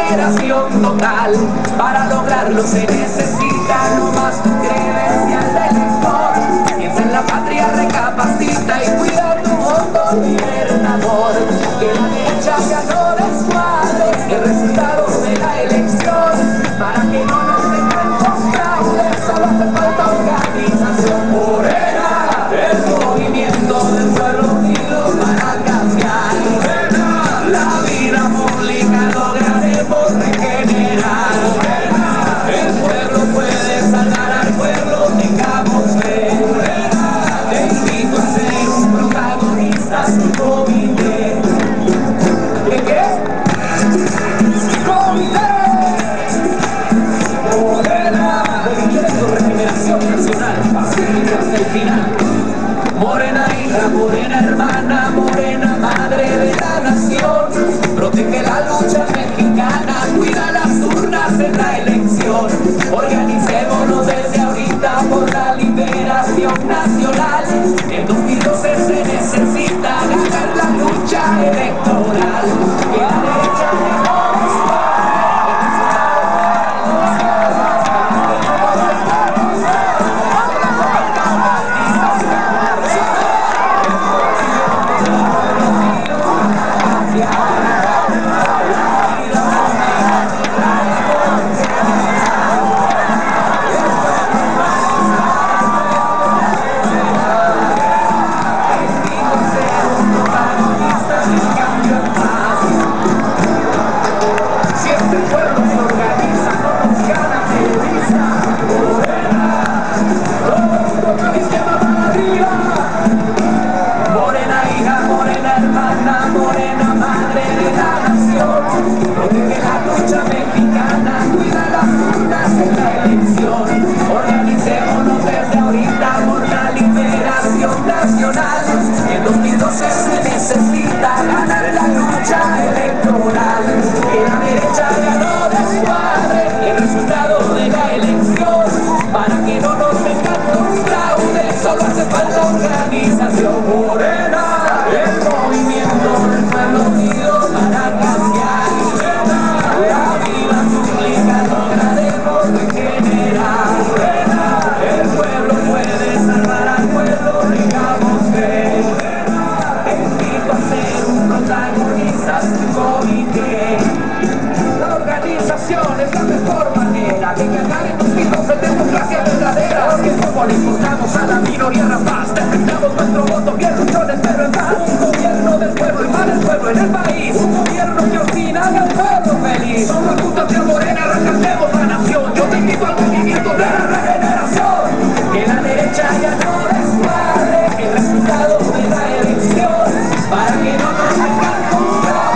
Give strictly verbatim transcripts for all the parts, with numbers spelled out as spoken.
liberación total. Para lograrlo se necesita no más tu credencial de elector. Piensa en la patria, recapacita y cuida tu voto libertador. Que la derecha ya no descuadre el resultado de la elección. Para que no nos vengan con fraudes, solo hace falta organización. Morena, el movimiento del pueblo unido para cambiar. Morena, la vida pública lograremos regenerar. Morena, el pueblo puede salvar al pueblo, tengamos fe. Morena, te invito a ser un protagonista sin comité. ¿Qué qué? ¡Comité! Morena, movimiento regeneración nacional, pacífico hasta el final. Morena hija, morena hermana, morena madre de la nación. Protege la lucha mexicana, cuida las urnas en la elección. Organicémonos desde ahorita por la liberación nacional. En dos mil doce se necesita ganar la lucha electoral. Que la derecha de es la mejor manera de ganar en dos mil doce democracia verdadera. Porque como le importamos a la minoría rapaz, defendamos nuestro voto bien luchones pero en paz. Un gobierno del pueblo y para el pueblo en el país. Un gobierno que ordena haga al pueblo feliz. Somos juntos de Morena, rescatemos la nación. Yo te invito al movimiento de la regeneración. Que la derecha ya no descuadre el resultado de la elección. Para que no nos hagan comprar.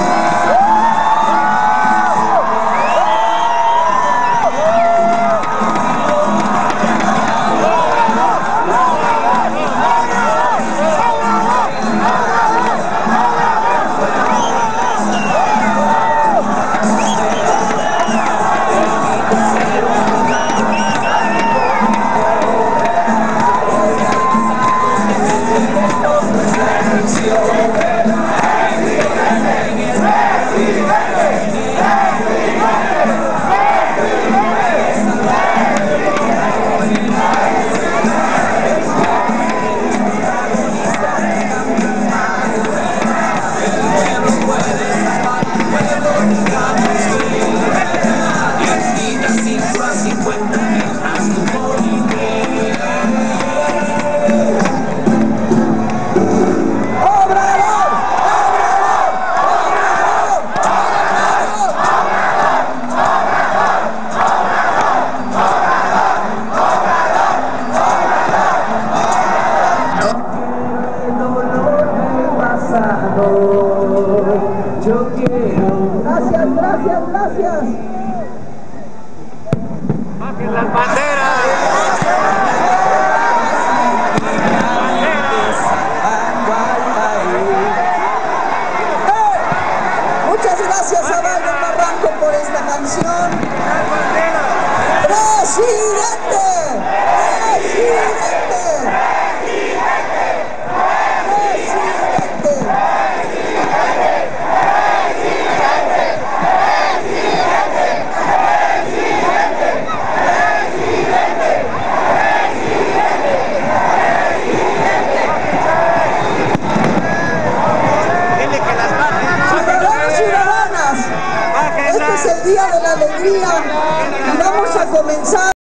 comenzado.